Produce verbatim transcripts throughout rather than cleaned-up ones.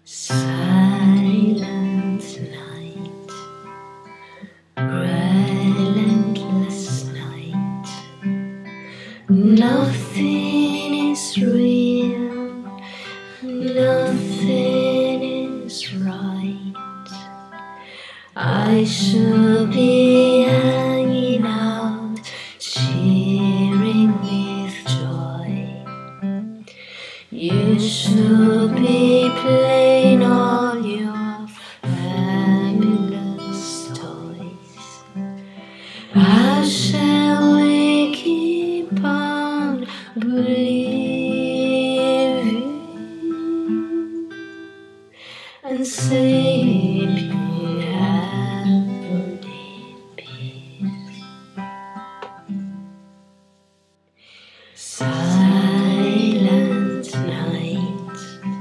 Silent night, relentless night. Nothing is real, nothing is right. I should be hanging out, cheering with joy. You should be playing all your fabulous toys. How shall we keep on believing and sleeping happily in peace? Silent night,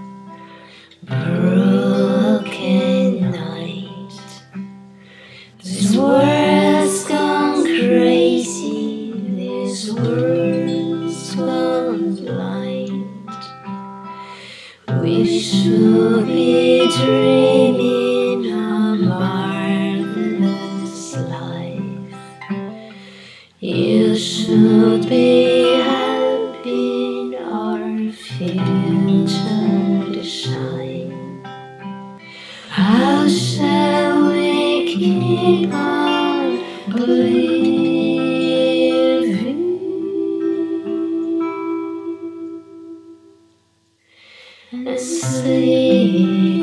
broken night. This world's gone crazy, this world's gone blind. We should be dreaming a marvelous life. You should be helping our future to shine. How shall we keep on believing and sleep?